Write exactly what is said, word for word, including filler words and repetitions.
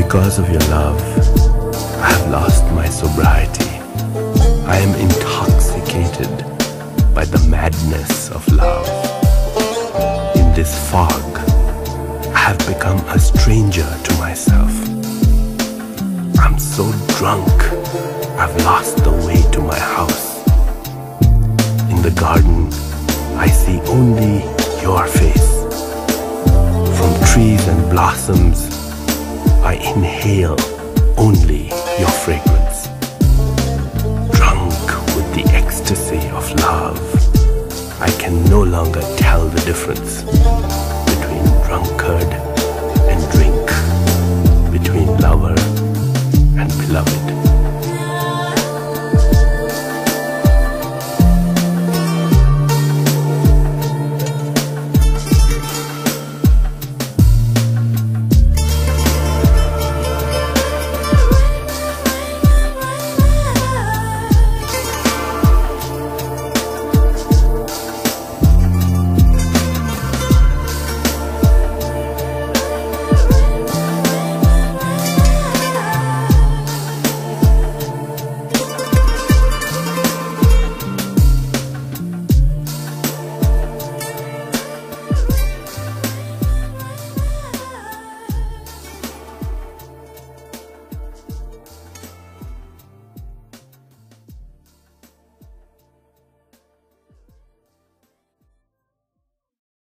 Because of your love, I have lost my sobriety. I am intoxicated by the madness of love. In this fog, I have become a stranger to myself. I'm so drunk, I've lost the way to my house. In the garden, I see only your face. From trees and blossoms, I inhale only your fragrance. Drunk with the ecstasy of love, I can no longer tell the difference between drunkard and drink, between lover